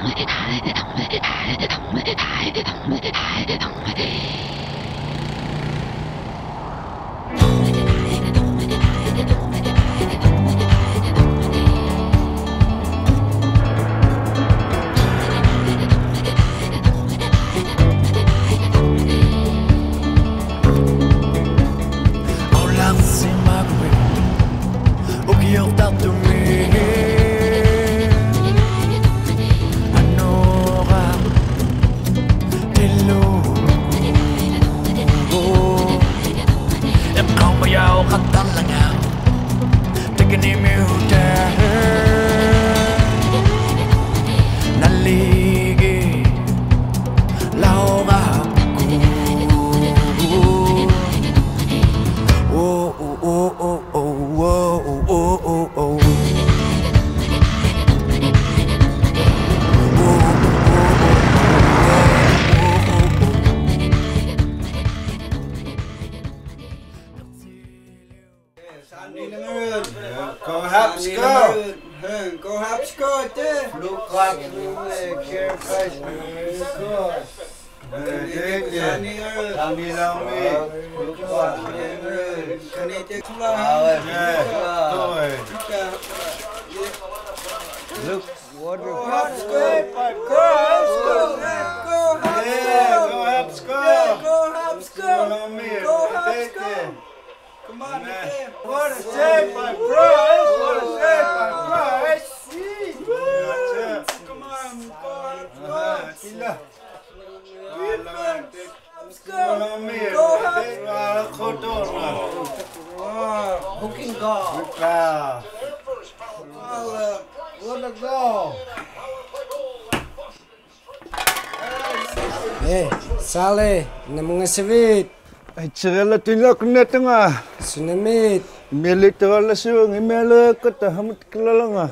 Sale, na mga sivit. Ay, tsarala tinla ko na ito nga. Sunamit. Militara siung, imela ko ta, hamot kilala nga.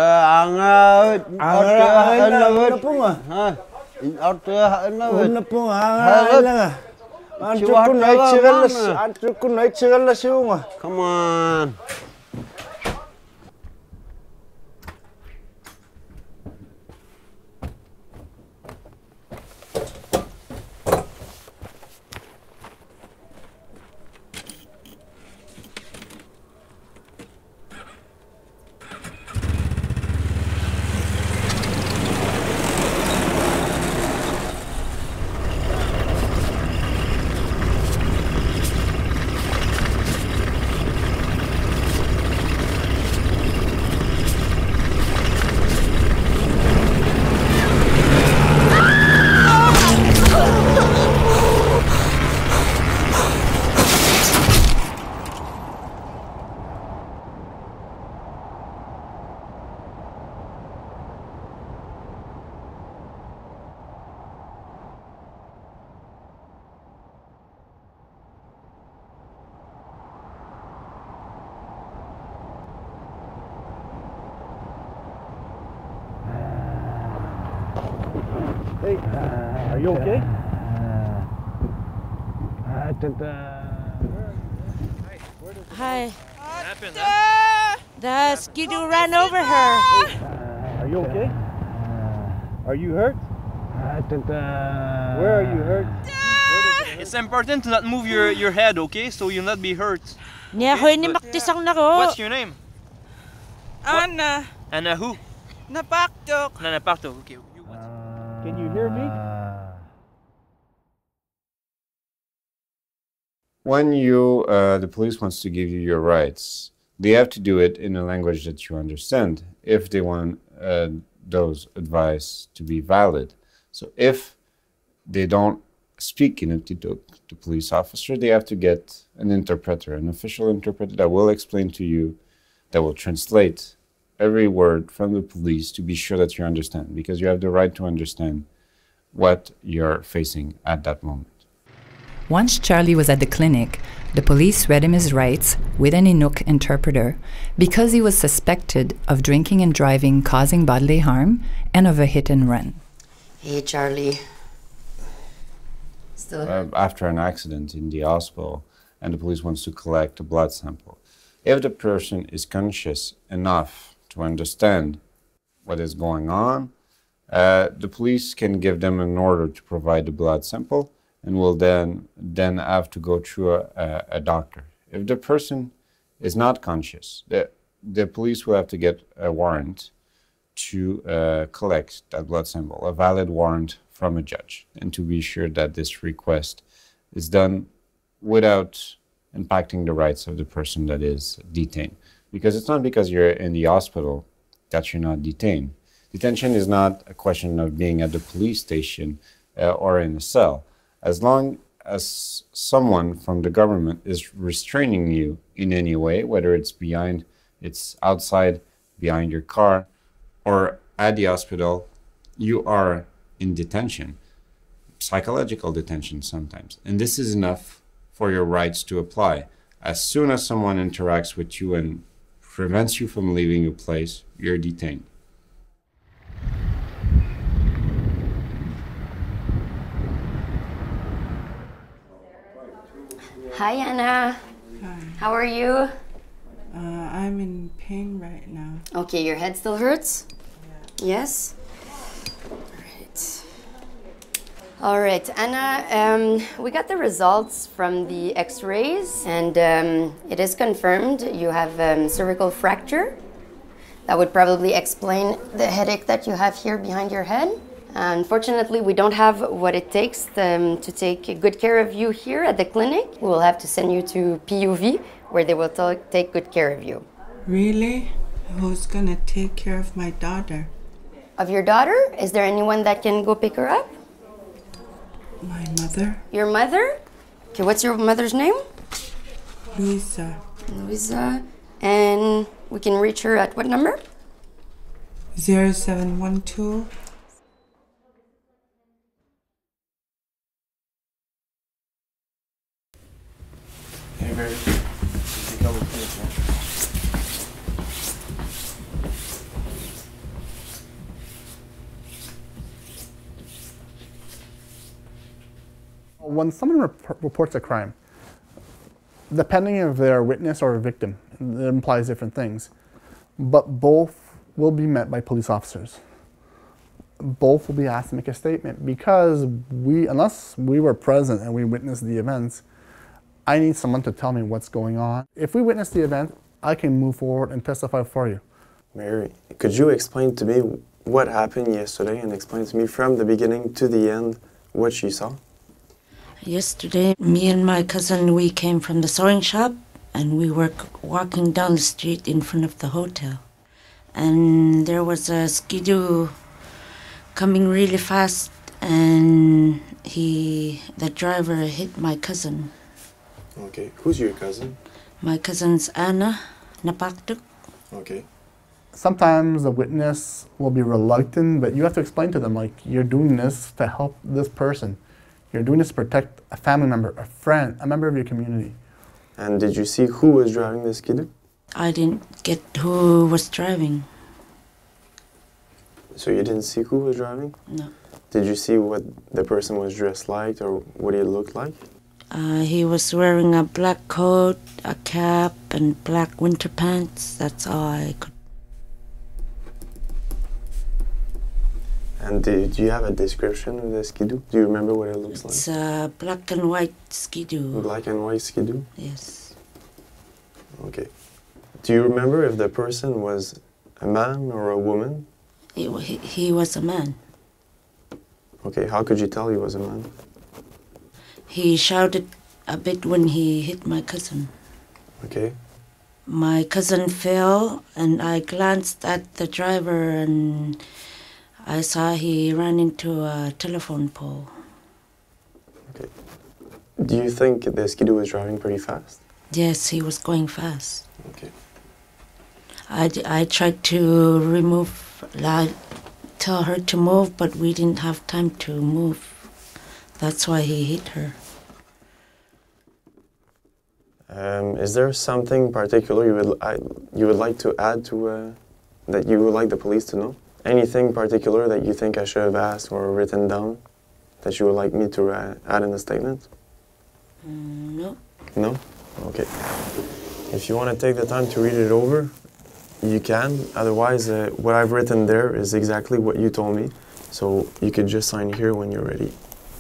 Angat. Angat po nga. Angat po nga, angat nga. Anto ko na tsarala siung nga. Come on. Hey, are you okay? Hi. What happened, huh? The skidoo ran over her. Are you okay? Are you hurt? Where are you hurt? It's important to not move your head, okay? So you'll not be hurt. Niya ko ni maktisang nako. What's your name? Anna. Anna who? Napaktok. Napaktok. Okay. Can you hear me? When the police wants to give you your rights, they have to do it in a language that you understand if they want those advice to be valid. So if they don't speak in it to the police officer, they have to get an interpreter, an official interpreter that will explain to you, that will translate every word from the police to be sure that you understand, because you have the right to understand what you're facing at that moment. Once Charlie was at the clinic, the police read him his rights with an Inuk interpreter because he was suspected of drinking and driving causing bodily harm and of a hit and run. Hey, Charlie. Still after an accident in the hospital, and the police wants to collect a blood sample. If the person is conscious enough to understand what is going on, the police can give them an order to provide the blood sample and will then have to go through a doctor. If the person is not conscious, the police will have to get a warrant to collect that blood sample, a valid warrant from a judge, and to be sure that this request is done without impacting the rights of the person that is detained. Because it's not because you're in the hospital that you're not detained. Detention is not a question of being at the police station or in a cell. As long as someone from the government is restraining you in any way, whether it's outside, behind your car, or at the hospital, you are in detention, psychological detention sometimes. And this is enough for your rights to apply. As soon as someone interacts with you and prevents you from leaving a place, you're detained. Hi, Anna. Hi. How are you? I'm in pain right now. Okay, your head still hurts? Yeah. Yes? All right, Anna, we got the results from the x-rays, and it is confirmed you have cervical fracture. That would probably explain the headache that you have here behind your head. Unfortunately, we don't have what it takes to take good care of you here at the clinic. We will have to send you to PUV, where they will take good care of you. Really? Who's gonna take care of my daughter? Of your daughter? Is there anyone that can go pick her up? My mother? Your mother? Okay, what's your mother's name? Luisa. Luisa. And we can reach her at what number? 0712. Hey, baby. Take out the place, man. When someone reports a crime, depending if they're a witness or a victim, it implies different things. But both will be met by police officers. Both will be asked to make a statement because unless we were present and we witnessed the events, I need someone to tell me what's going on. If we witness the event, I can move forward and testify for you. Mary, could you explain to me what happened yesterday and explain to me from the beginning to the end what you saw? Yesterday, me and my cousin, we came from the sewing shop and we were walking down the street in front of the hotel. And there was a skidoo coming really fast and the driver hit my cousin. Okay, who's your cousin? My cousin's Anna Napaktuk. Okay. Sometimes the witness will be reluctant, but you have to explain to them, like, you're doing this to help this person. You're doing this to protect a family member, a friend, a member of your community. And did you see who was driving the skidoo? I didn't get who was driving. So you didn't see who was driving? No. Did you see what the person was dressed like or what he looked like? He was wearing a black coat, a cap, and black winter pants. That's all I could. And do you have a description of the skidoo? Do you remember what it looks like? It's a black and white skidoo. Black and white skidoo? Yes. Okay. Do you remember if the person was a man or a woman? He was a man. Okay, how could you tell he was a man? He shouted a bit when he hit my cousin. Okay. My cousin fell and I glanced at the driver and I saw he ran into a telephone pole. Okay. Do you think the skidoo was driving pretty fast? Yes, he was going fast. Okay. I tried to tell her to move, but we didn't have time to move. That's why he hit her. Is there something particular you would like to add to that you would like the police to know? Anything particular that you think I should have asked or written down that you would like me to add in the statement? No. No? Okay. If you want to take the time to read it over, you can. Otherwise, what I've written there is exactly what you told me. So you could just sign here when you're ready.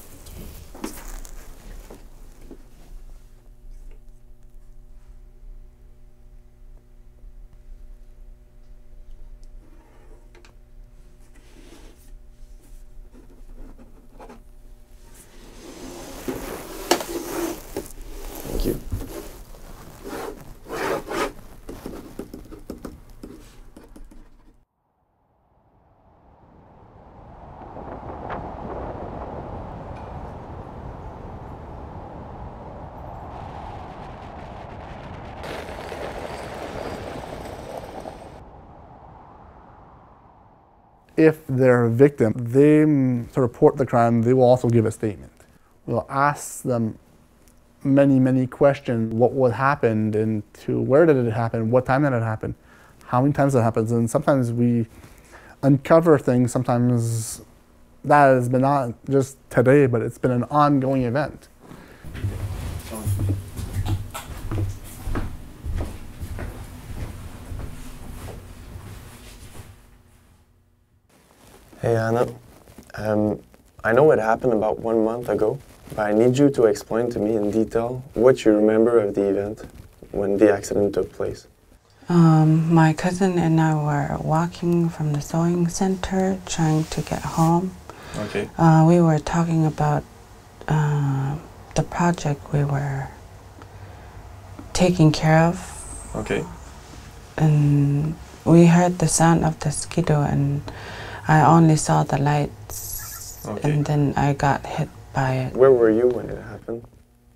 Thank you. If they're a victim, they to report the crime, they will also give a statement. We'll ask them many questions. What happened, and to where did it happen? What time did it happen? How many times it happens? And sometimes we uncover things. Sometimes that has been not just today, but it's been an ongoing event. Hey Anna, I know it happened about 1 month ago, but I need you to explain to me in detail what you remember of the event when the accident took place. My cousin and I were walking from the sewing center trying to get home. Okay. We were talking about the project we were taking care of. Okay. And we heard the sound of the skidoo, and I only saw the lights, Okay. and then I got hit by it. Where were you when it happened?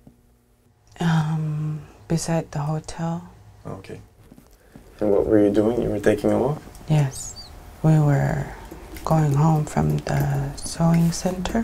Beside the hotel. Okay. And what were you doing? You were taking a walk? Yes, we were going home from the sewing center.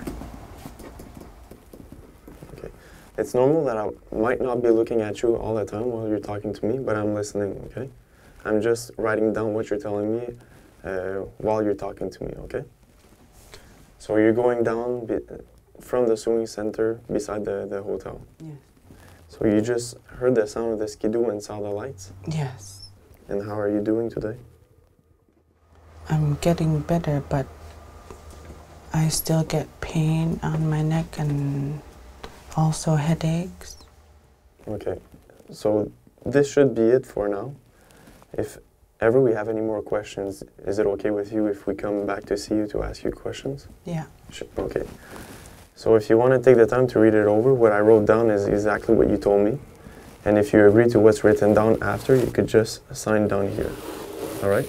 Okay. It's normal that I might not be looking at you all the time while you're talking to me, but I'm listening, okay? I'm just writing down what you're telling me while you're talking to me, okay? So you're going down from the sewing center beside the hotel? Yes. So you just heard the sound of the skidoo and saw the lights? Yes. And how are you doing today? I'm getting better, but I still get pain on my neck and also headaches. Okay, so this should be it for now. If ever we have any more questions, is it okay with you if we come back to see you to ask you questions? Yeah. Okay. So if you want to take the time to read it over, what I wrote down is exactly what you told me. And if you agree to what's written down after, you could just sign down here. All right?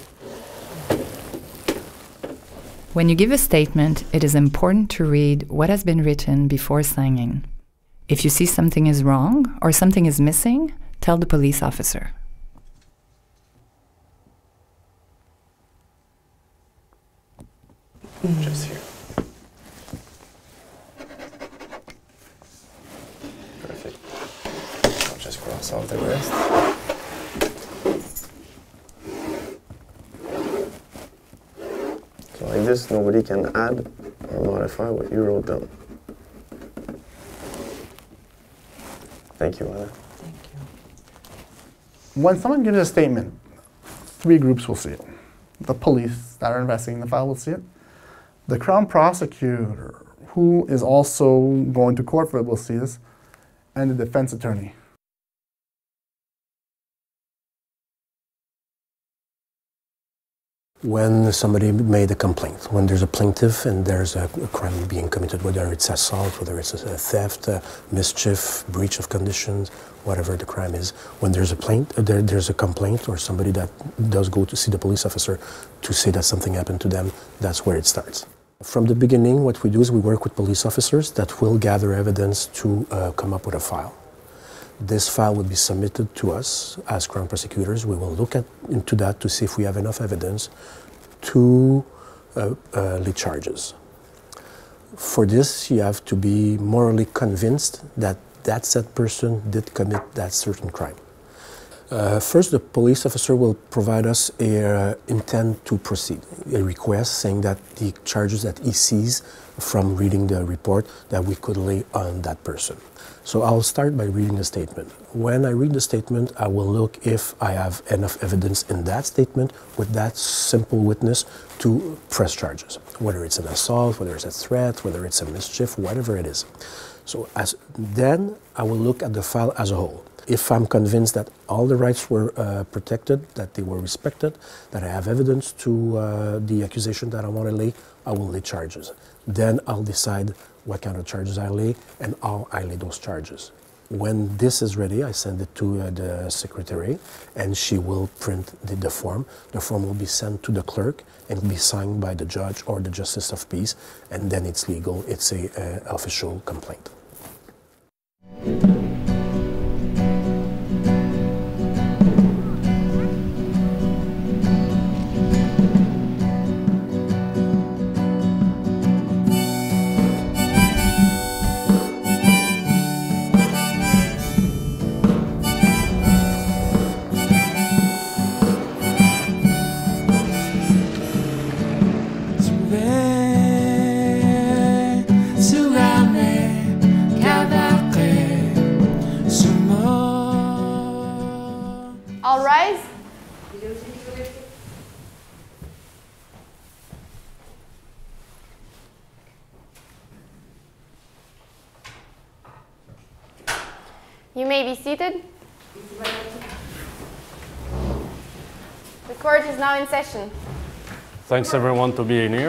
When you give a statement, it is important to read what has been written before signing. If you see something is wrong or something is missing, tell the police officer. Just here. Perfect. I'll just cross off the rest. So like this, nobody can add or modify what you wrote down. Thank you, Anna. Thank you. When someone gives a statement, 3 groups will see it. The police that are investigating the file will see it. The Crown Prosecutor, who is also going to court for it, will see this, and the defense attorney. When somebody made a complaint, when there's a plaintiff and there's a crime being committed, whether it's assault, whether it's a theft, mischief, breach of conditions, whatever the crime is, when there's a complaint or somebody that does go to see the police officer to say that something happened to them, that's where it starts. From the beginning, what we do is we work with police officers that will gather evidence to come up with a file. This file will be submitted to us as Crown Prosecutors. We will look into that to see if we have enough evidence to lay charges. For this, you have to be morally convinced that that said person did commit that certain crime. First, the police officer will provide us an intent to proceed, a request saying that the charges that he sees from reading the report that we could lay on that person. So I'll start by reading the statement. When I read the statement, I will look if I have enough evidence in that statement with that simple witness to press charges. whether it's an assault, whether it's a threat, whether it's a mischief, whatever it is. So then I will look at the file as a whole. If I'm convinced that all the rights were protected, that they were respected, that I have evidence to the accusation that I want to lay, I will lay charges. Then I'll decide what kind of charges I lay and how I lay those charges. When this is ready, I send it to the secretary and she will print the form. The form will be sent to the clerk and be signed by the judge or the justice of peace, and then it's legal, it's an official complaint. All rise. You may be seated. The court is now in session. Thanks everyone to being here.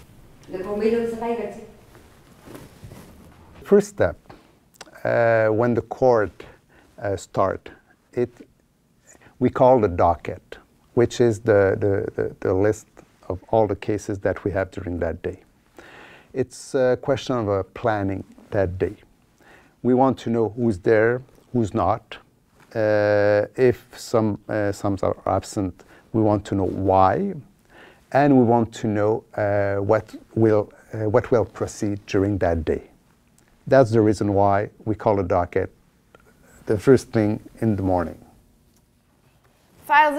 First step, when the court starts, we call the docket, which is the list of all the cases that we have during that day. It's a question of planning that day. We want to know who's there, who's not. If some are absent, we want to know why, and we want to know what will proceed during that day. That's the reason why we call a docket the first thing in the morning. File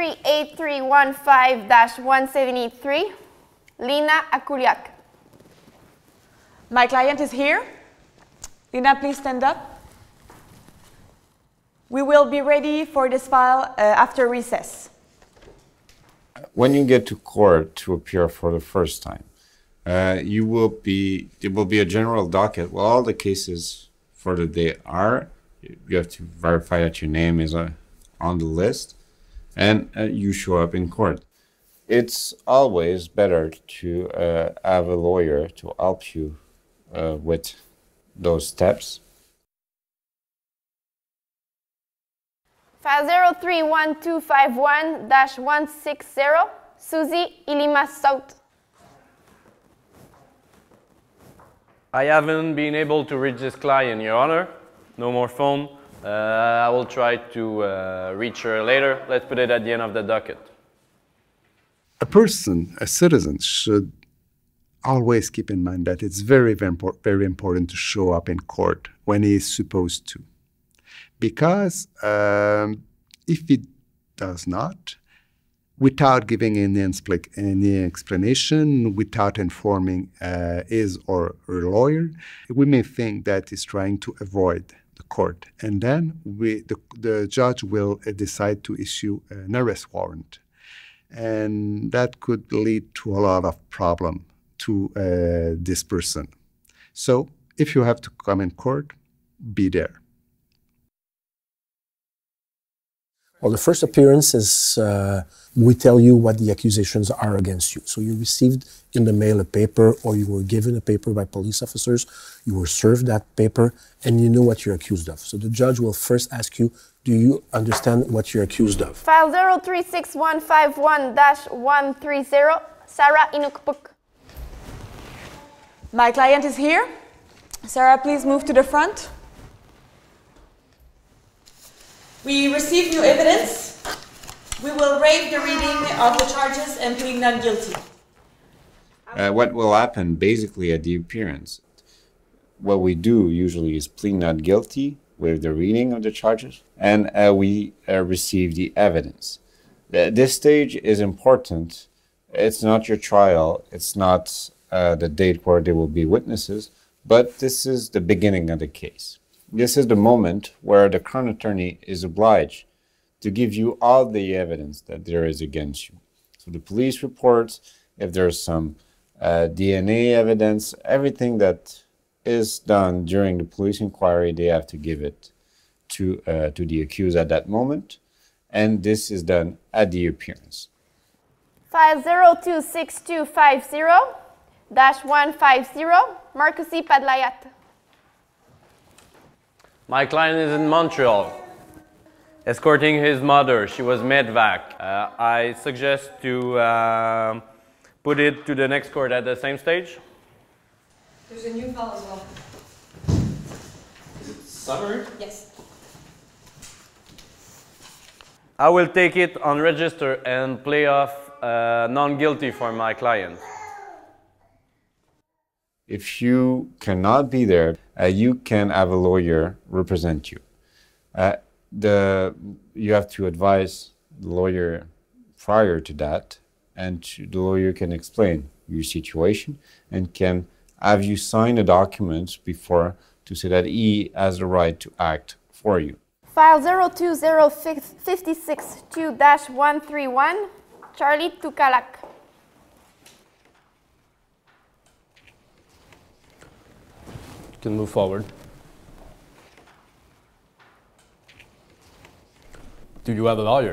038315-173, Lina Akuliak. My client is here. Lina, please stand up. We will be ready for this file after recess. When you get to court to appear for the first time, there will be a general docket. Well, all the cases for the day are. You have to verify that your name is on the list, and you show up in court. It's always better to have a lawyer to help you with those steps. File 031251-160, Suzy Ilima South. I haven't been able to reach this client, Your Honor. No more phone. I will try to reach her later. Let's put it at the end of the docket. A person, a citizen, should always keep in mind that it's very, very important to show up in court when he is supposed to. Because if he does not, without giving any explanation, without informing his or her lawyer, we may think that he's trying to avoid the court. And then the judge will decide to issue an arrest warrant. And that could lead to a lot of problem to this person. So if you have to come in court, be there. Well, the first appearance is we tell you what the accusations are against you. So you received in the mail a paper, or you were given a paper by police officers, you were served that paper, and you know what you're accused of. So the judge will first ask you, do you understand what you're accused of? File 036151-130, Sarah Inukpuk. My client is here. Sarah, please move to the front. We received new evidence. We will waive the reading of the charges and plead not guilty. What will happen basically at the appearance? What we do usually is plead not guilty with the reading of the charges, and we receive the evidence. This stage is important. It's not your trial. It's not the date where there will be witnesses, but this is the beginning of the case. This is the moment where the crown attorney is obliged to give you all the evidence that there is against you. So the police reports, if there's some DNA evidence, everything that is done during the police inquiry, they have to give it to the accused at that moment, and this is done at the appearance. File 026250-150, Marcusi Padlayat. My client is in Montreal, escorting his mother. She was medvac. I suggest to put it to the next court at the same stage. There's a new file as well. Summary? Yes. I will take it on register and play off non-guilty for my client. If you cannot be there, you can have a lawyer represent you. You have to advise the lawyer prior to that, and the lawyer can explain your situation and can have you sign a document before to say that he has the right to act for you. File 020562-131, Charlie Tukalak. You can move forward. Do you have a lawyer?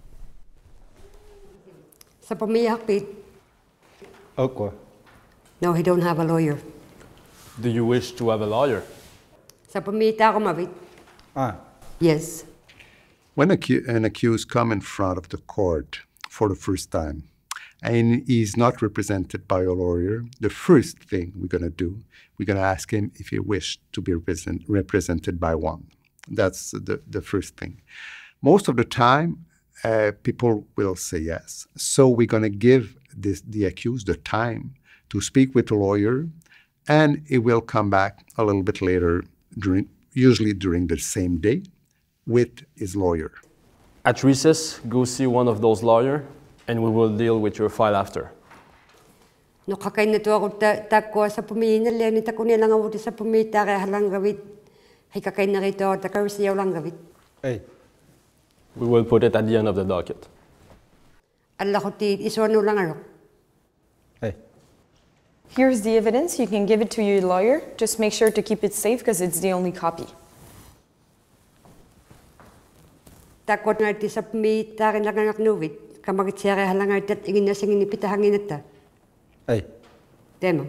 Sa pamiyakpit. Okay. No, he don't have a lawyer. Do you wish to have a lawyer? Sa pamita ko mabit. Yes. When an accused comes in front of the court for the first time and he's not represented by a lawyer, the first thing we're going to do, we're going to ask him if he wishes to be represented by one. That's the first thing. Most of the time, people will say yes. So we're going to give the accused the time to speak with a lawyer, and he will come back a little bit later, usually during the same day, with his lawyer. At recess, go see one of those lawyers, and we will deal with your file after. No kakay na to ako tako sa pamina le ni tako nilang awuti sa pamita kay halang gawit. Hay kakay na rito takar siyaw lang gawit. Hey. We will put it at the end of the docket. Allah ko ti isono lang arok. Hey. Here's the evidence. You can give it to your lawyer. Just make sure to keep it safe because it's the only copy. Takot nga ti sa pamita rin lang anak nuwit. Kamagit siya kay halang artat ingin na singin ipitahangin ata. Hey. Tema.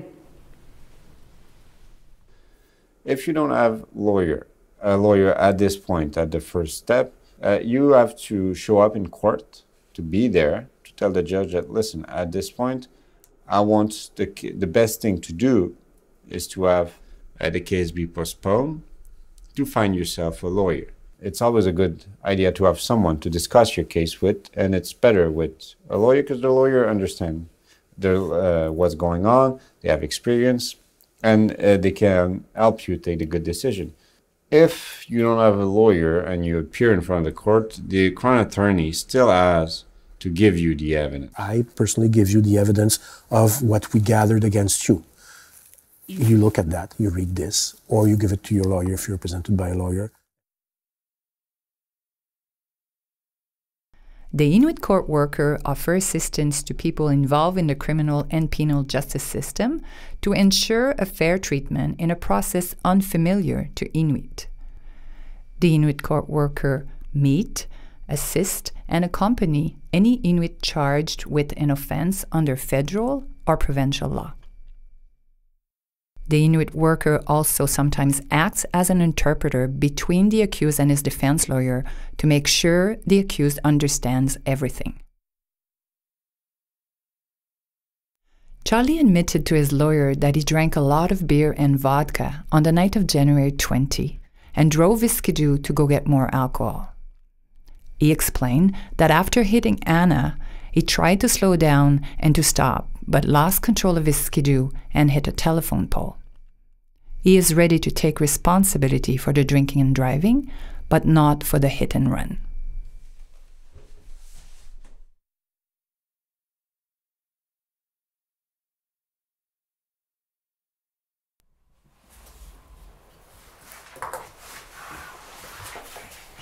If you don't have a lawyer at this point, at the first step, you have to show up in court, to be there, to tell the judge that, listen, at this point, I want the best thing to do is to have the case be postponed, to find yourself a lawyer. It's always a good idea to have someone to discuss your case with, and it's better with a lawyer because the lawyer understands what's going on, they have experience, and they can help you take a good decision. If you don't have a lawyer and you appear in front of the court, the crown attorney still has to give you the evidence. I personally give you the evidence of what we gathered against you. You look at that, you read this, or you give it to your lawyer if you're represented by a lawyer. The Inuit court worker offers assistance to people involved in the criminal and penal justice system to ensure a fair treatment in a process unfamiliar to Inuit. The Inuit court worker meet, assist, and accompany any Inuit charged with an offense under federal or provincial law. The Inuit worker also sometimes acts as an interpreter between the accused and his defense lawyer to make sure the accused understands everything. Charlie admitted to his lawyer that he drank a lot of beer and vodka on the night of January 20 and drove his skidoo to go get more alcohol. He explained that after hitting Anna, he tried to slow down and to stop, but lost control of his skidoo and hit a telephone pole. He is ready to take responsibility for the drinking and driving, but not for the hit and run.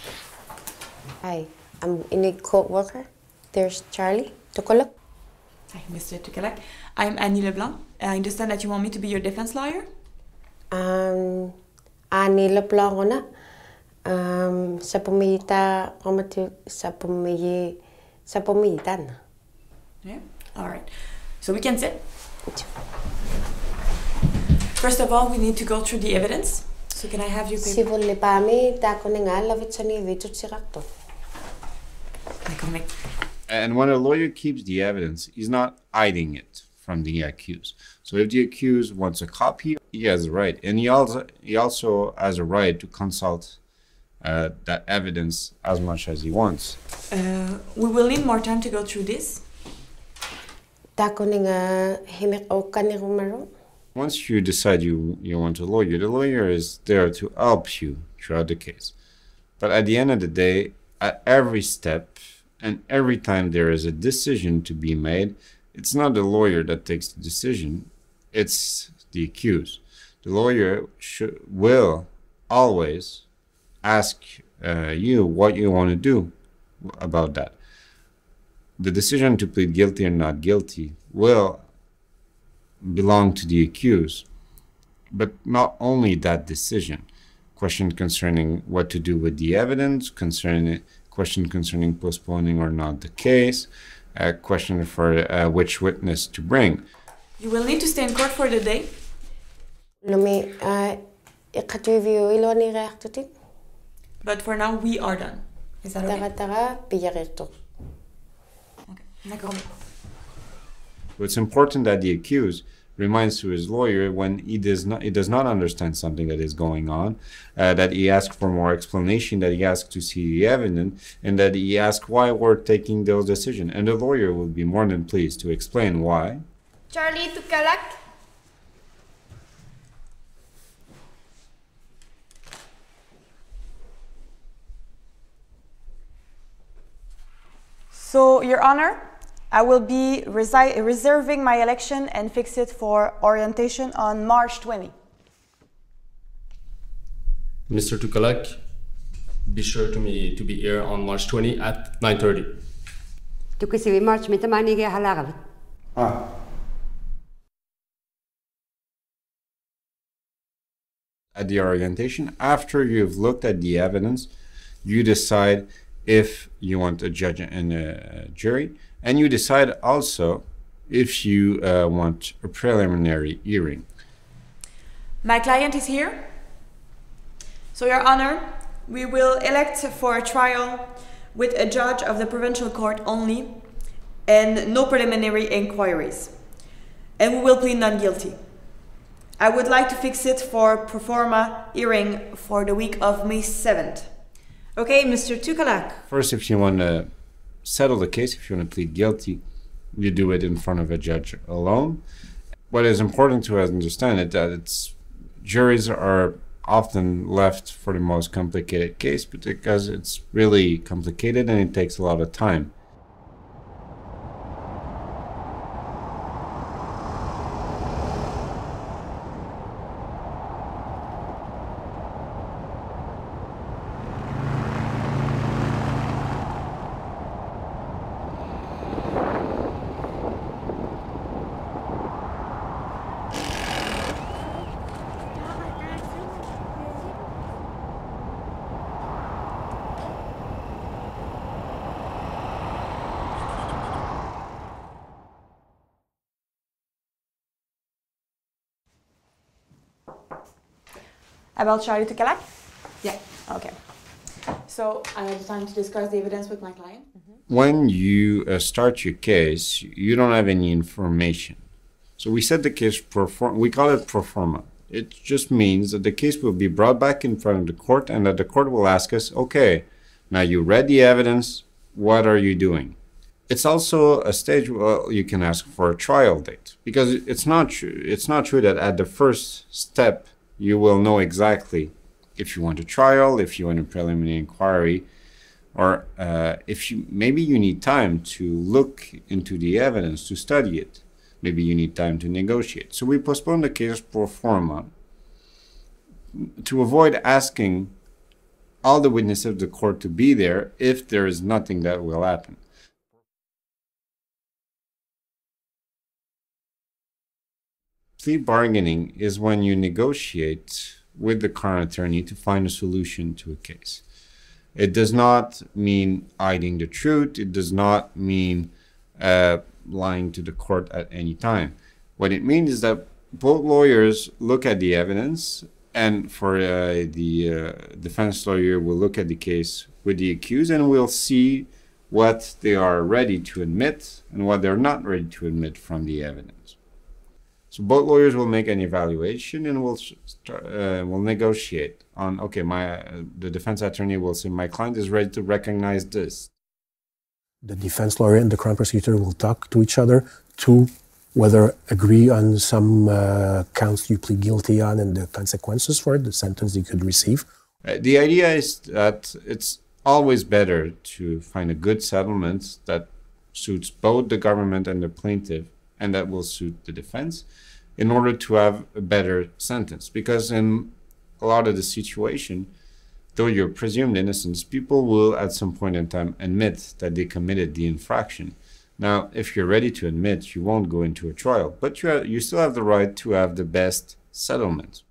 Hi, I'm Inuit court worker. There's Charlie Tukaluk. Hi, Mr. Tukalak. I'm Annie Leblanc. I understand that you want me to be your defense lawyer? Annie Leblanc ko na. Sa pumitan. Yeah, all right. So we can sit. First of all, we need to go through the evidence. So can I have your paper? Si volle pami ta ko nga lavitsani vitut sirakto. And when a lawyer keeps the evidence, he's not hiding it from the accused. So if the accused wants a copy, he has a right. And he also has a right to consult that evidence as much as he wants. We will need more time to go through this. Once you decide you want a lawyer, the lawyer is there to help you throughout the case. But at the end of the day, at every step and every time there is a decision to be made, it's not the lawyer that takes the decision, it's the accused. The lawyer will always ask you what you want to do about that. The decision to plead guilty or not guilty will belong to the accused, but not only that decision. Question concerning what to do with the evidence, question concerning postponing or not the case, question for which witness to bring. You will need to stay in court for the day. But for now, we are done. Is that okay? So it's important that the accused reminds to his lawyer when he does not understand something that is going on, that he asks for more explanation, that he asks to see the evidence, and that he asks why we're taking those decisions. And the lawyer will be more than pleased to explain why. Charlie Tukalak. So, Your Honor, I will be reserving my election and fix it for orientation on March 20. Mr. Tukalak, be sure to be here on March 20 at 9:30. Tukisiwi March mitamani ge halagavit. At the orientation, after you've looked at the evidence, you decide if you want a judge and a jury, and you decide also if you want a preliminary hearing. My client is here. So, Your Honor, we will elect for a trial with a judge of the provincial court only and no preliminary inquiries. And we will plead not guilty. I would like to fix it for pro forma hearing for the week of May 7th. Okay, Mr. Tukalak. First, if you want to settle the case, if you want to plead guilty, you do it in front of a judge alone. What is important to understand is that juries are often left for the most complicated case because it's really complicated and it takes a lot of time. About Charlie Tukalak? Yeah. Okay. So I have the time to discuss the evidence with my client. When you start your case, you don't have any information. So we set the case we call it pro forma. It just means that the case will be brought back in front of the court and that the court will ask us, okay, now you read the evidence, what are you doing? It's also a stage where you can ask for a trial date because it's not true that at the first step you will know exactly if you want a trial, if you want a preliminary inquiry, or maybe you need time to look into the evidence, to study it. Maybe you need time to negotiate. So we postpone the case pro forma to avoid asking all the witnesses of the court to be there if there is nothing that will happen. Plea bargaining is when you negotiate with the Crown Attorney to find a solution to a case. It does not mean hiding the truth. It does not mean lying to the court at any time. What it means is that both lawyers look at the evidence, and for the defense lawyer will look at the case with the accused and will see what they are ready to admit and what they're not ready to admit from the evidence. So both lawyers will make an evaluation and will negotiate on, okay, the defense attorney will say, my client is ready to recognize this. The defense lawyer and the Crown prosecutor will talk to each other to whether agree on some counts you plead guilty on and the consequences for it, the sentence you could receive. The idea is that it's always better to find a good settlement that suits both the government and the plaintiff, and that will suit the defense, in order to have a better sentence. Because in a lot of the situation, though you're presumed innocent, people will at some point in time admit that they committed the infraction. Now, if you're ready to admit, you won't go into a trial, but you still have the right to have the best settlement.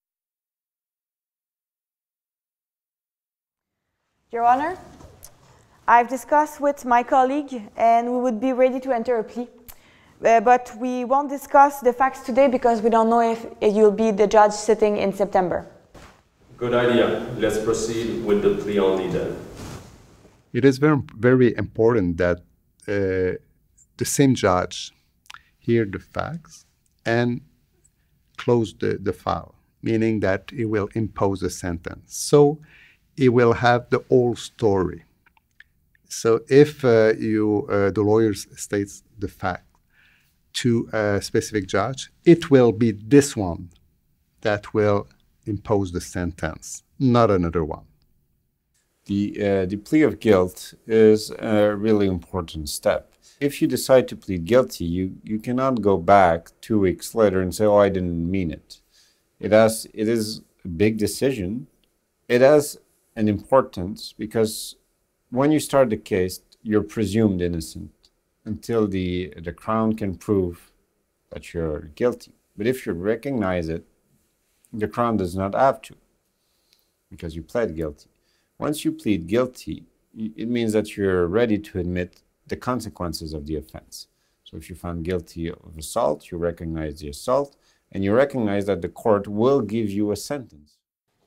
Your Honor, I've discussed with my colleague and we would be ready to enter a plea. But we won't discuss the facts today because we don't know if you'll be the judge sitting in September. Good idea. Let's proceed with the plea only then. It is very, very important that the same judge hear the facts and close the file, meaning that he will impose a sentence. So he will have the whole story. So if the lawyer states the fact to a specific judge, it will be this one that will impose the sentence, not another one. The plea of guilt is a really important step. If you decide to plead guilty, you cannot go back 2 weeks later and say, oh, I didn't mean it. It is a big decision. It has an importance because when you start the case, you're presumed innocent until the Crown can prove that you're guilty. But if you recognize it, the Crown does not have to, because you pled guilty. Once you plead guilty, it means that you're ready to admit the consequences of the offense. So if you're found guilty of assault, you recognize the assault, and you recognize that the court will give you a sentence.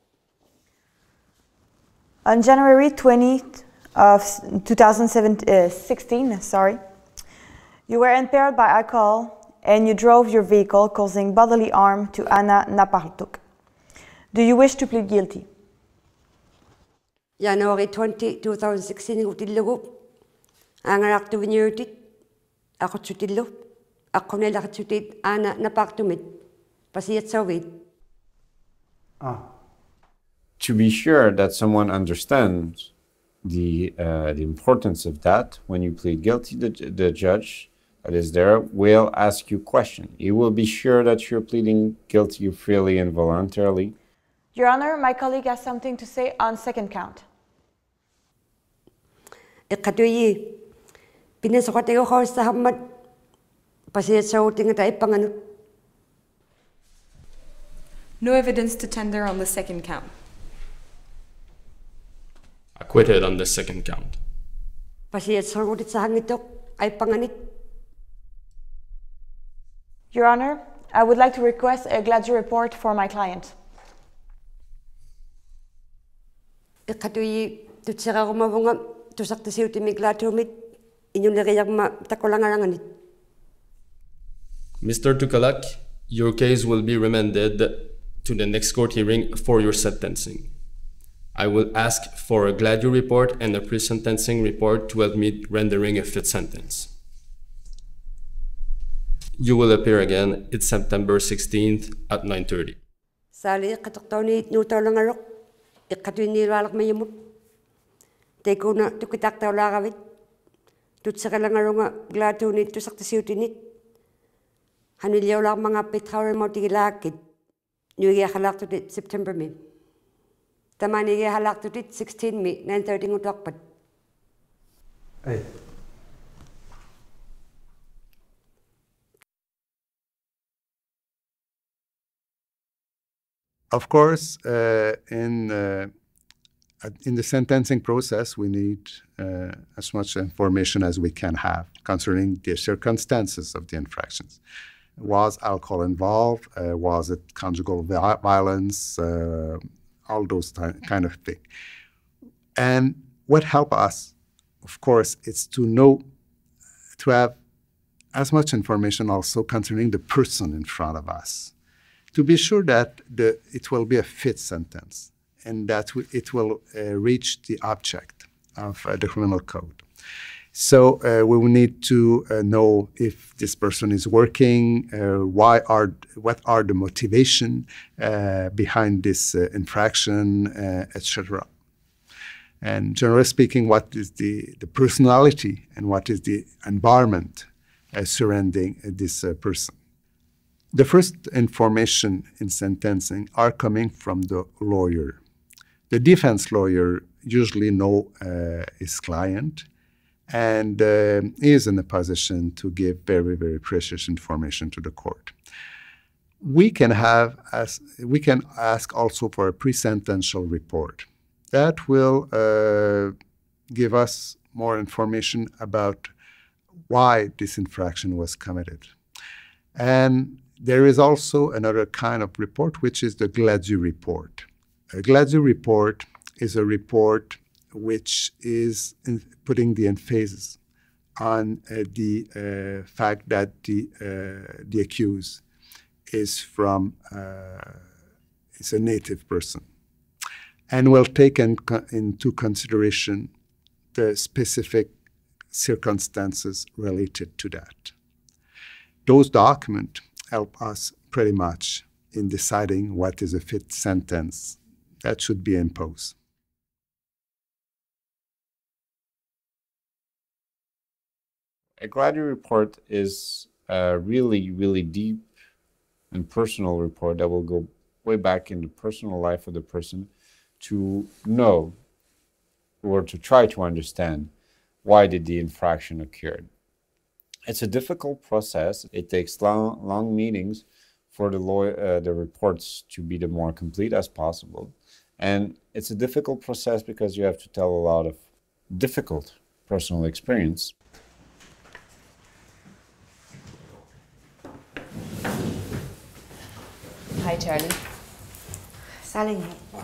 On January 20th of 2016, you were impaired by alcohol and you drove your vehicle causing bodily harm to Anna Napartuk. Do you wish to plead guilty? January 20, 2016, utillugu. Angarak tu vinyutit. Ako tutillu. Ako nilak tutit Anna Napartumit. Pasiyat sawit. To be sure that someone understands the importance of that, when you plead guilty, the judge that is there will ask you a question. He will be sure that you're pleading guilty freely and voluntarily. Your Honor, my colleague has something to say on second count. Ikatuyi, pinasokotego ko sa hamad, pasiyat sa uting at ipanganut. No evidence to tender on the second count. Acquitted on the second count. Pasiyat sa utit sa hangitok, ay panganit. Your Honor, I would like to request a Gladue report for my client. Ikatuyi, tutsira ko mabunga, tusak ta siuti mi Gladue inyong liriyak ma takolangalanganit. Mr. Tukalak, your case will be remanded to the next court hearing for your sentencing. I will ask for a Gladue report and a pre-sentencing report to help me rendering a fit sentence. You will appear again. It's September 16th at 9:30. Sali katoktauni nutolangarok, ikatuini lalak mayamut. Tekuna tukitak taulagavit. Tutsakalangaronga Gladue ni tusak tisiutinit. Hanilyaw lang mga pithawer mo tigilakit. Nyugi halak tutit September me. Tamani halak tutit 16 me 9:30 ngutokpat. Hey. Of course, in the sentencing process, we need as much information as we can have concerning the circumstances of the infractions. Was alcohol involved? Was it conjugal violence? All those kind of things. And what helps us, of course, is to have as much information also concerning the person in front of us, to be sure that it will be a fit sentence and that it will reach the object of the criminal code. So we will need to know if this person is working, what are the motivation behind this infraction, etc. And generally speaking, what is the personality and what is the environment surrounding this person. The first information in sentencing are coming from the lawyer. The defense lawyer usually knows his client and is in a position to give very, very precious information to the court. We can ask also for a pre-sentential report. That will give us more information about why this infraction was committed. And there is also another kind of report, which is the GLADU report. A GLADU report is a report which is putting the emphasis on the fact that the accused is a native person, and will take into consideration the specific circumstances related to that. Those documents help us pretty much in deciding what is a fit sentence that should be imposed. A GLADU report is a really, really deep and personal report that will go way back in the personal life of the person to know or to try to understand why did the infraction occurred. It's a difficult process. It takes long meetings for the reports to be the more complete as possible. And it's a difficult process because you have to tell a lot of difficult personal experience. Hi, Charlie. Saling.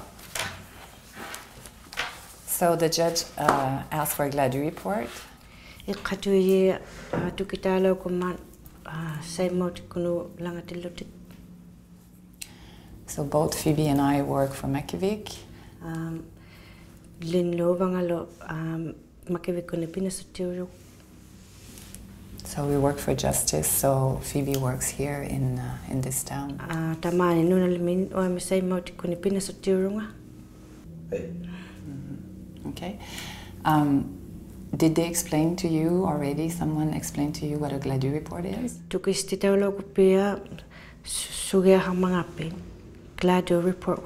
So the judge asked for a GLADU report. So both Phoebe and I work for Makivik. So we work for justice, so Phoebe works here in this town. Okay. Did they explain to you already, someone explained to you what a GLADU report is? GLADU report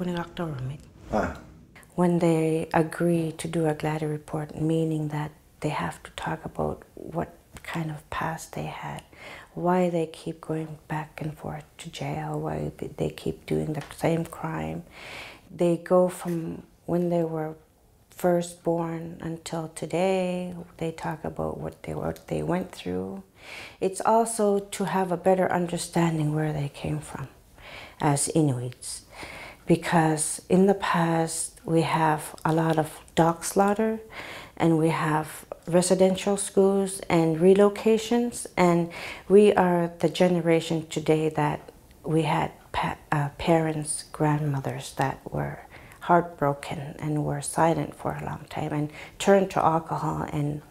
when they agree to do a GLADU report, meaning that they have to talk about what kind of past they had, why they keep going back and forth to jail, why they keep doing the same crime. They go from when they were first born until today. They talk about what they went through. It's also to have a better understanding where they came from as Inuits, because in the past we have a lot of dog slaughter and we have residential schools and relocations, and we are the generation today that we had parents, grandmothers that were heartbroken and were silent for a long time and turned to alcohol and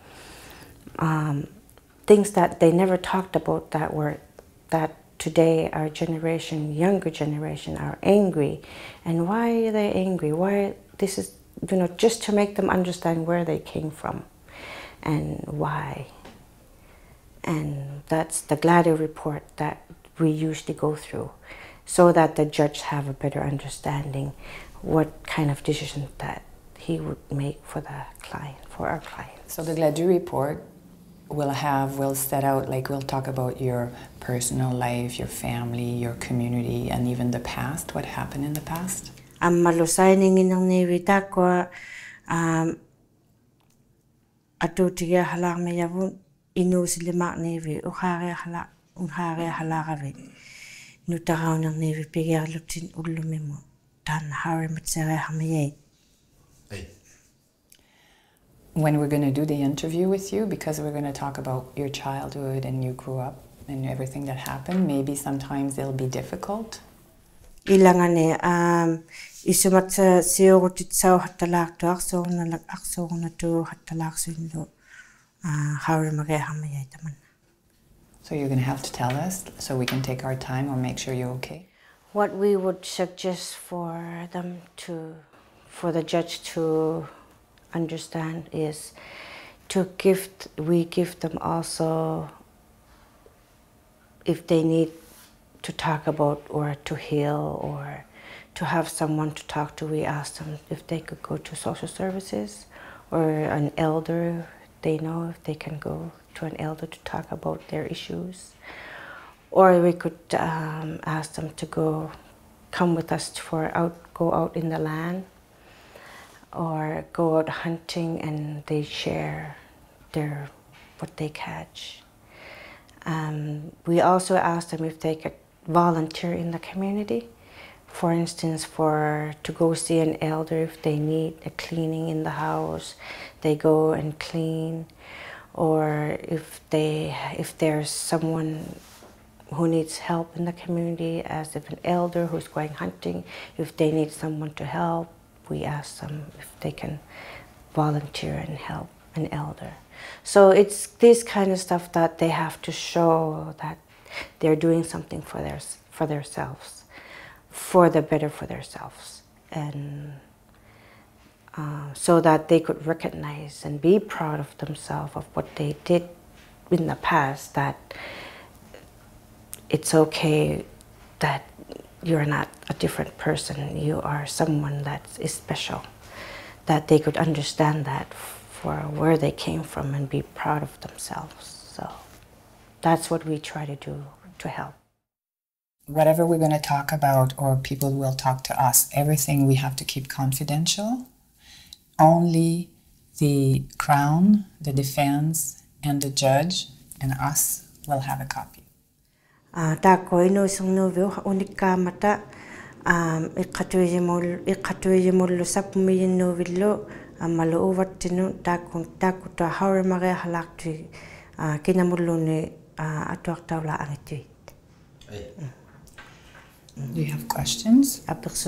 things that they never talked about that today our generation, younger generation, are angry. And why are they angry? Why? This is, just to make them understand where they came from and why. And that's the GLADU report that we usually go through, so that the judge have a better understanding what kind of decision that he would make for the client, for our client. So the GLADU report we'll set out, like we'll talk about your personal life, your family, your community, and even the past, what happened in the past. Malusaining inang nirita ko atutia halang mayavun inu silimak nivi ukhare halakavi nutaraw ng nivi pigya lutin ulumimo tan hari matsere hamaye. When we're going to do the interview with you, because we're going to talk about your childhood and you grew up and everything that happened, maybe sometimes it'll be difficult. Ilangane isumat sa siyogutit sa hatalak to akso na akso na to hatalak sundo hari magayhamay taman. So you're going to have to tell us so we can take our time or make sure you're okay. What we would suggest for the judge to understand is we give them also, if they need to talk about or to heal or to have someone to talk to, we ask them if they could go to social services or an elder. They know if they can go to an elder to talk about their issues, or we could ask them to come with us go out in the land, or go out hunting and they share what they catch. We also ask them if they could volunteer in the community. For instance, to go see an elder if they need a cleaning in the house, they go and clean. Or if there's someone who needs help in the community, as if an elder who's going hunting, if they need someone to help, we ask them if they can volunteer and help an elder. So it's this kind of stuff that they have to show that they're doing something for themselves, for the better for themselves, and so that they could recognize and be proud of themselves of what they did in the past, that it's okay that you're not a different person, you are someone that is special, that they could understand that for where they came from and be proud of themselves. So that's what we try to do to help. Whatever we're going to talk about or people will talk to us, everything we have to keep confidential. Only the Crown, the defense, and the judge and us will have a copy. Tako ino isang novyo unika mata ikatuye molo sa pumiyin novilo maluuwat tinu tako to hawre mare halakti kinamulune atuak tawla angiti. Do you have questions?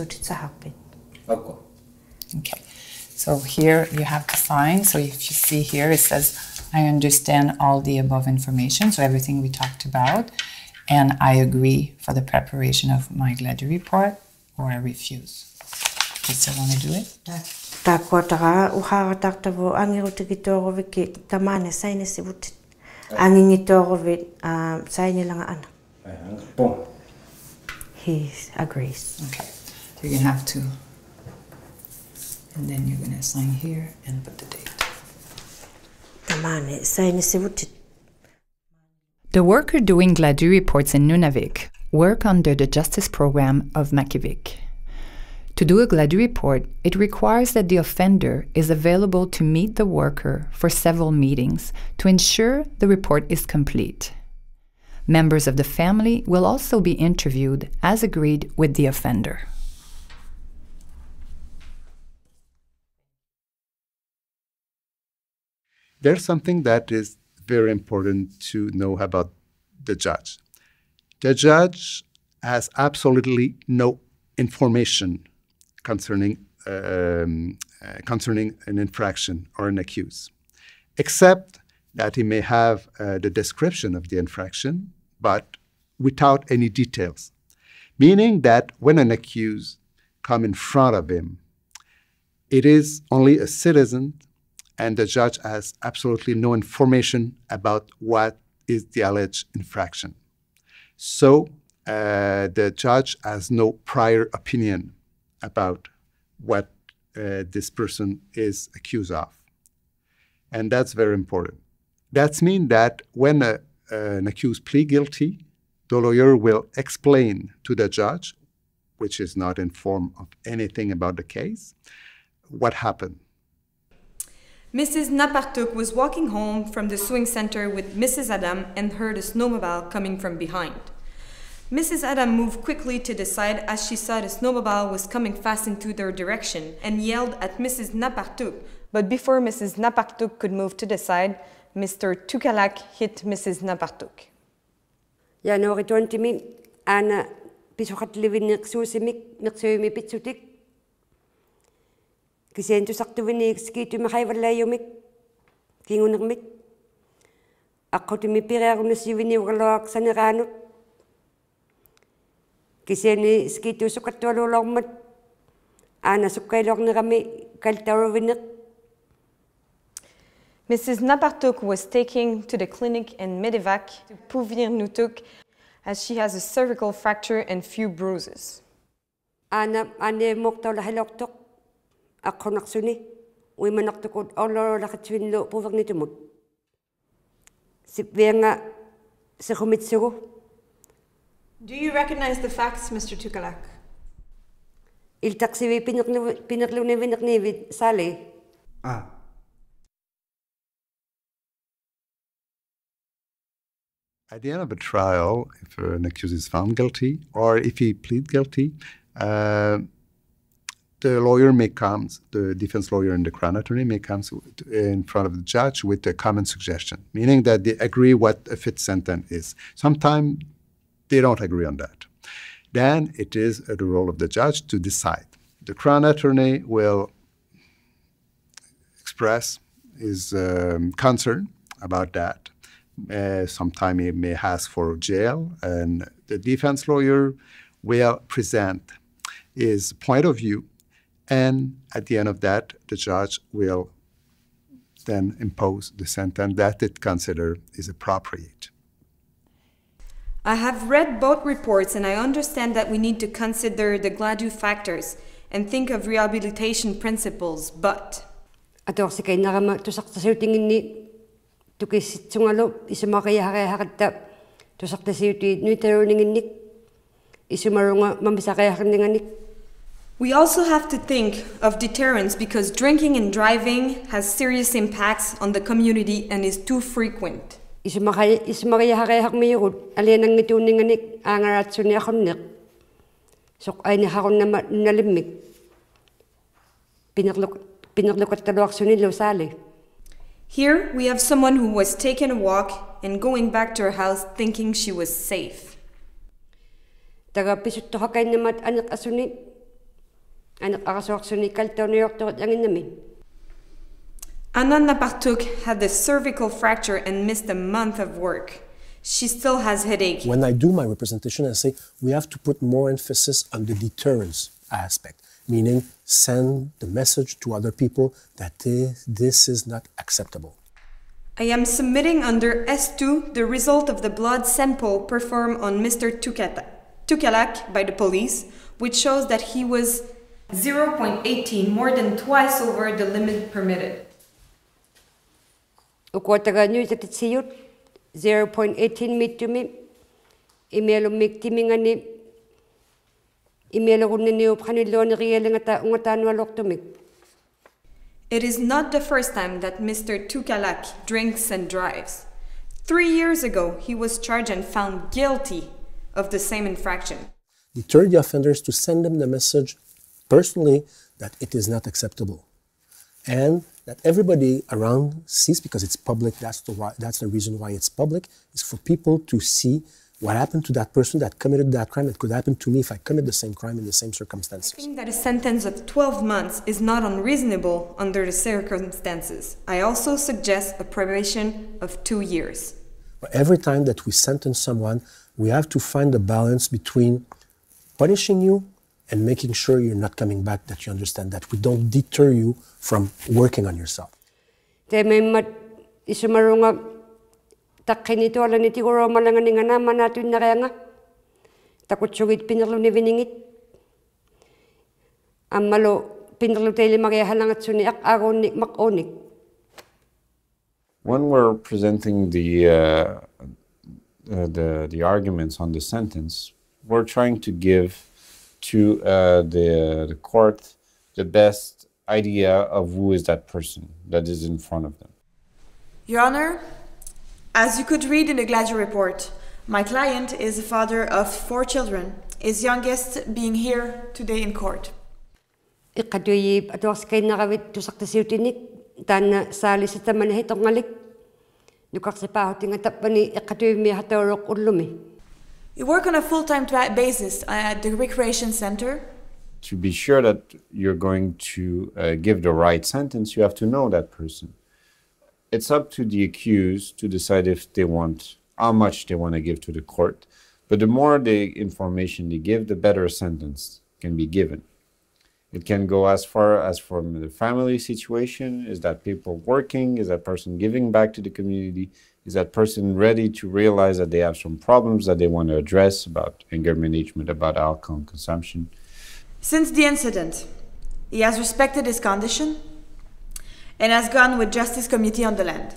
Okay. So here you have to sign. So if you see here, it says, I understand all the above information, so everything we talked about, and I agree for the preparation of my GLADU report, or I refuse. Do you still want to do it? Tako taka uhara taktavo angiro tikitoro viki tamane saine sibutit. Angingitoro vit saine langa anak. He agrees. Okay. So you're gonna have to, and then you're gonna sign here and put the date. Tamane saine sibutit. The worker doing GLADU reports in Nunavik work under the justice program of Makivik. To do a GLADU report, it requires that the offender is available to meet the worker for several meetings to ensure the report is complete. Members of the family will also be interviewed as agreed with the offender. There's something that is very important to know about the judge. The judge has absolutely no information concerning an infraction or an accuse, except that he may have the description of the infraction, but without any details. Meaning that when an accused comes in front of him, it is only a citizen, and the judge has absolutely no information about what is the alleged infraction. So the judge has no prior opinion about what this person is accused of. And that's very important. That means that when an accused pleads guilty, the lawyer will explain to the judge, which is not informed of anything about the case, what happened. Mrs. Napartuk was walking home from the swing center with Mrs. Adam and heard a snowmobile coming from behind. Mrs. Adam moved quickly to the side as she saw the snowmobile was coming fast into their direction and yelled at Mrs. Napartuk. But before Mrs. Napartuk could move to the side, Mr. Tukalak hit Mrs. Napartuk. Januari 20 ana pisukat livin nixusimik nixuimi pitsutik. Kisentu saktuwini skitu makaiwalayumik kingunakmik. Ako timipirarunus yuvini warloak saniranut. Kiseni skitu sukatwalulongmat ana sukailok nirami kaltaruwinik. Mrs. Napartuk was taken to the clinic in Medevac to Pouviers-Noutok as she has a cervical fracture and few bruises. Ana ane moktaw lahiloktok. Ako naksuni. Uy manaktukod oloro lakatsuinlo Pouviers-Noutok. Sipwenga sa kumitsuro. Do you recognize the facts, Mr. Tukalak? Il taksiwi pinaklunevinaknivid sali. At the end of a trial, if an accused is found guilty or if he pleads guilty, the lawyer may come, the defense lawyer and the crown attorney may come in front of the judge with a common suggestion, meaning that they agree what a fit sentence is. Sometimes they don't agree on that. Then it is the role of the judge to decide. The crown attorney will express his concern about that. Sometime he may ask for jail, and the defense lawyer will present his point of view, and at the end of that, the judge will then impose the sentence that it considers is appropriate. I have read both reports and I understand that we need to consider the GLADU factors and think of rehabilitation principles, but... Tukisitsungalo isumakaya hakata tusaktasiuti nuiteruninginik isumarunga mamisakaya haninganik. We also have to think of deterrence because drinking and driving has serious impacts on the community and is too frequent. Isumakaya hakaya hakmiyud alenang ituninganik angaratsuni akonnik. Sok ay nahakon na nalimik. Pinaklukat kaluaksuni losali. Here, we have someone who was taking a walk and going back to her house thinking she was safe. Anna Napartuk had a cervical fracture and missed a month of work. She still has headache. When I do my representation, I say we have to put more emphasis on the deterrence aspect, meaning send the message to other people that this is not acceptable. I am submitting under S2 the result of the blood sample performed on Mr. Tukalak by the police, which shows that he was 0.18, more than twice over the limit permitted. 0.18 mitumi imelo miktimingani It is not the first time that Mr. Tukalak drinks and drives. 3 years ago, he was charged and found guilty of the same infraction. Deter the offenders to send them the message personally that it is not acceptable. And that everybody around sees, because it's public, that's the reason why it's public, is for people to see what happened to that person that committed that crime. It could happen to me if I commit the same crime in the same circumstances. I think that a sentence of 12 months is not unreasonable under the circumstances. I also suggest a probation of 2 years. Every time that we sentence someone, we have to find a balance between punishing you and making sure you're not coming back, that you understand that we don't deter you from working on yourself. Takinito ala ni tiguro malangan nga naman natin na kaya nga. Takot sugit pinarlo ni viningit. Amalo pinarlo tayo magayahalang at suniak aronik makonik. When we're presenting the arguments on the sentence, we're trying to give to the court the best idea of who is that person that is in front of them. Your Honor, as you could read in the Gladue report, my client is a father of 4 children, his youngest being here today in court. You work on a full-time basis at the Recreation Center. To be sure that you're going to give the right sentence, you have to know that person. It's up to the accused to decide if they want, how much they want to give to the court. But the more the information they give, the better sentence can be given. It can go as far as from the family situation. Is that people working? Is that person giving back to the community? Is that person ready to realize that they have some problems that they want to address about anger management, about alcohol consumption? Since the incident, he has respected his condition and has gone with Justice Committee on the land.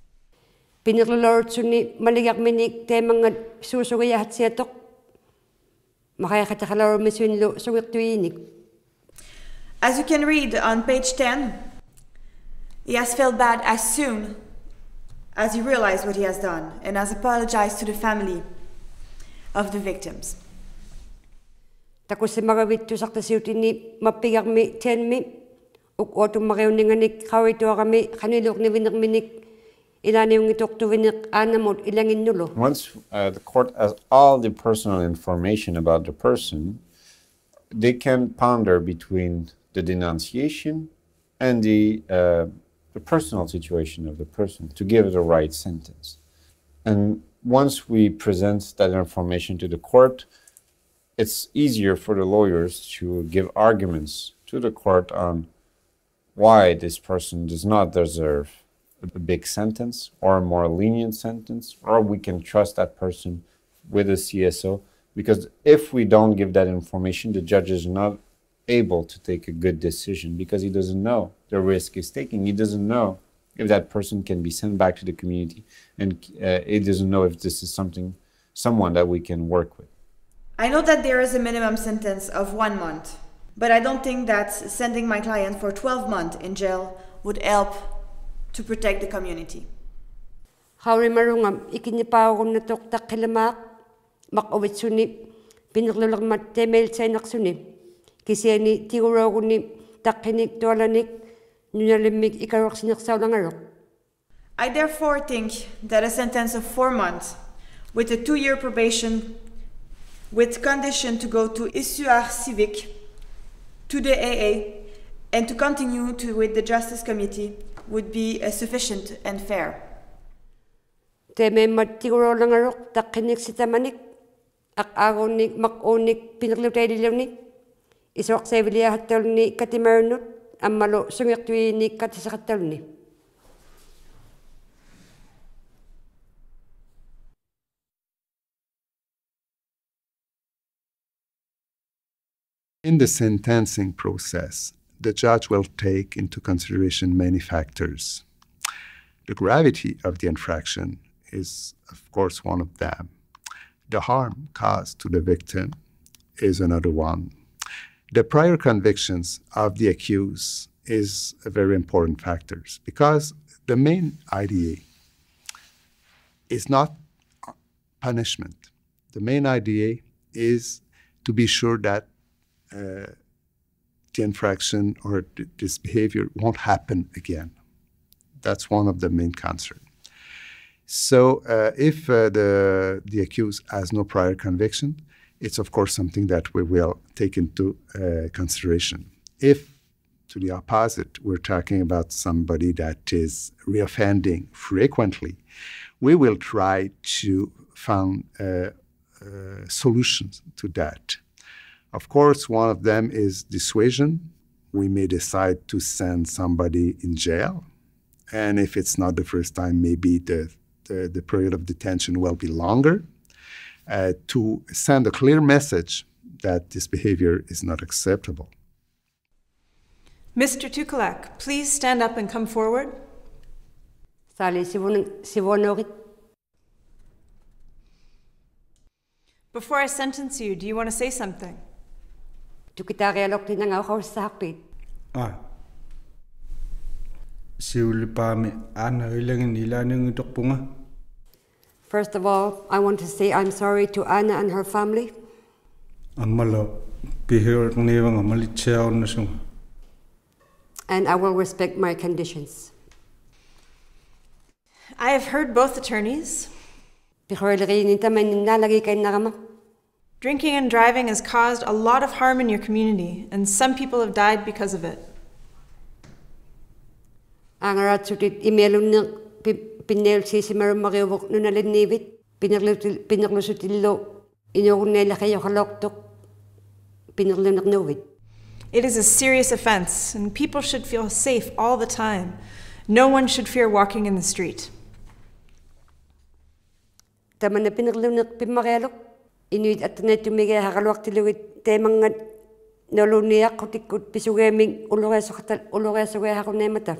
As you can read on page 10, he has felt bad as soon as he realized what he has done and has apologized to the family of the victims. Once the court has all the personal information about the person, they can ponder between the denunciation and the personal situation of the person to give the right sentence. And once we present that information to the court, it's easier for the lawyers to give arguments to the court on why this person does not deserve a big sentence or a more lenient sentence, or we can trust that person with a CSO. Because if we don't give that information, the judge is not able to take a good decision because he doesn't know the risk he's taking. He doesn't know if that person can be sent back to the community, and he doesn't know if this is someone that we can work with. I know that there is a minimum sentence of 1 month, but I don't think that sending my client for 12 months in jail would help to protect the community. I therefore think that a sentence of 4 months with a 2-year probation with condition to go to Histoire Civique, to the AA, and to continue with the Justice Committee would be sufficient and fair. In the sentencing process, the judge will take into consideration many factors. The gravity of the infraction is, of course, one of them. The harm caused to the victim is another one. The prior convictions of the accused is a very important factor because the main idea is not punishment. The main idea is to be sure that the infraction or this behavior won't happen again. That's one of the main concerns. So if the accused has no prior conviction, it's of course something that we will take into consideration. If, to the opposite, we're talking about somebody that is reoffending frequently, we will try to find solutions to that. Of course, one of them is dissuasion. We may decide to send somebody in jail. And if it's not the first time, maybe the period of detention will be longer to send a clear message that this behavior is not acceptable. Mr. Tukulak, please stand up and come forward. Sali sivonorit. Before I sentence you, do you want to say something? Tukitarialok tinangaw ko sa hapit. First of all, I want to say I'm sorry to Anna and her family. And I will respect my conditions. I have heard both attorneys. Drinking and driving has caused a lot of harm in your community, and some people have died because of it. It is a serious offense, and people should feel safe all the time. No one should fear walking in the street. Inuit at netumige hakalwak tiluit temang noluniak kutikut pisugeming uluresuge hakunemata.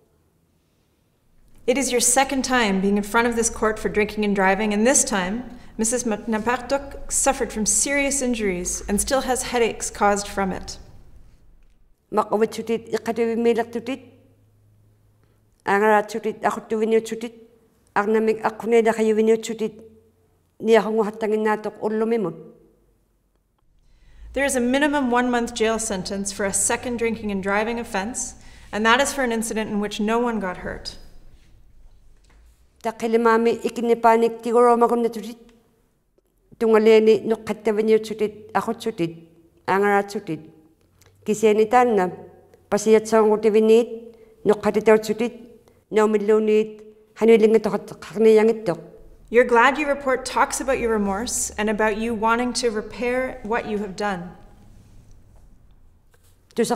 It is your second time being in front of this court for drinking and driving, and this time, Mrs. Napartuk suffered from serious injuries and still has headaches caused from it. Makawit sutit ikatuwi milak tutit. Angarat sutit akutuwinyo sutit. Agnamik akuneda kayuwinyo sutit. There is a minimum 1-month jail sentence for a second drinking and driving offense, and that is for an incident in which no one got hurt. You're glad your report talks about your remorse and about you wanting to repair what you have done. It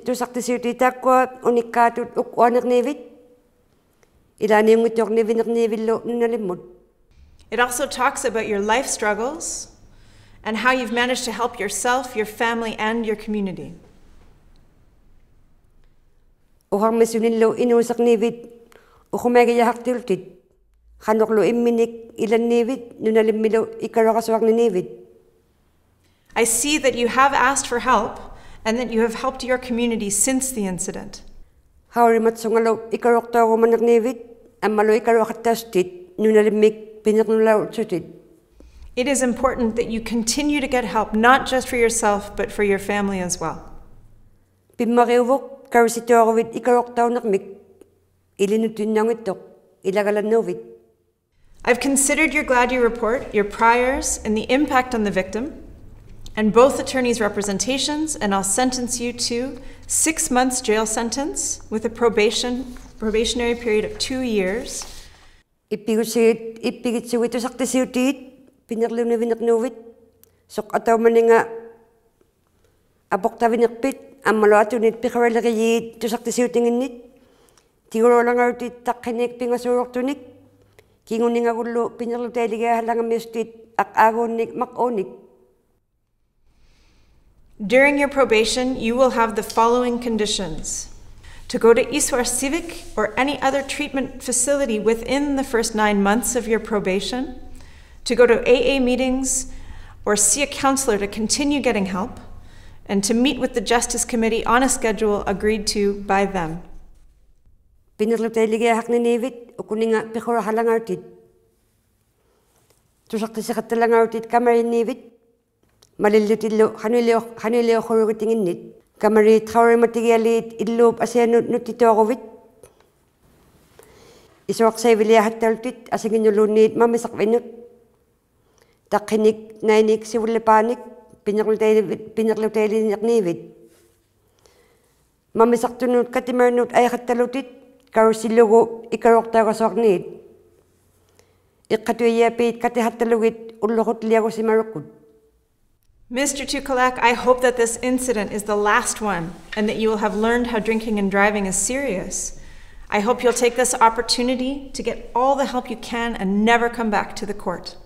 also talks about your life struggles and how you've managed to help yourself, your family, and your community. I see that you have asked for help and that you have helped your community since the incident. It is important that you continue to get help, not just for yourself, but for your family as well. I've considered your Gladue report, your priors, and the impact on the victim, and both attorneys' representations, and I'll sentence you to 6 months jail sentence with a probationary period of 2 years. During your probation, you will have the following conditions: to go to Iswar Civic or any other treatment facility within the first 9 months of your probation, to go to AA meetings or see a counselor to continue getting help, and to meet with the Justice Committee on a schedule agreed to by them. Mr. Tukalak, I hope that this incident is the last one and that you will have learned how drinking and driving is serious. I hope you'll take this opportunity to get all the help you can and never come back to the court.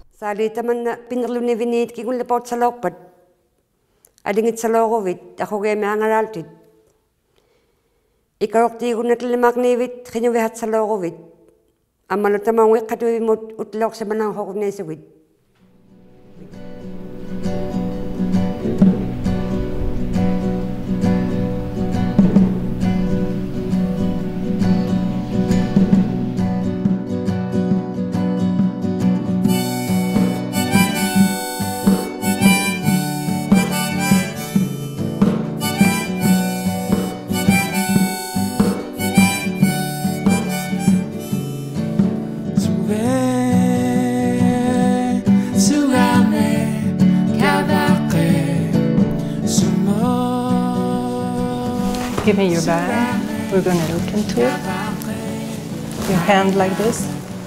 Amalutama we katu imut utlok sa manang hokov na isawid. Give me your bag. We're going to look into it. Your hand like this.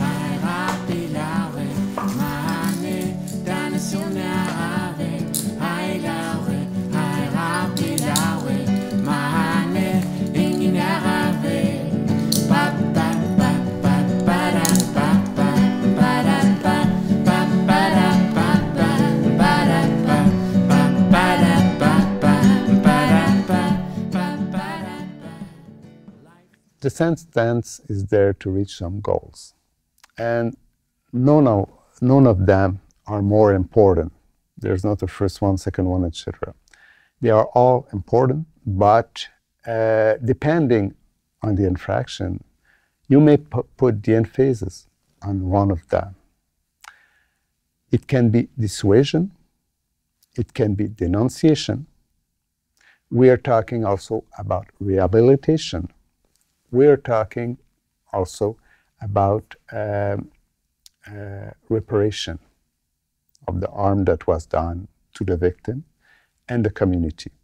The sentence is there to reach some goals, and none of them are more important. There's not a first one, second one, etc. They are all important, but depending on the infraction, you may put the emphasis on one of them. It can be dissuasion, it can be denunciation. We are talking also about rehabilitation. We're talking also about reparation of the harm that was done to the victim and the community.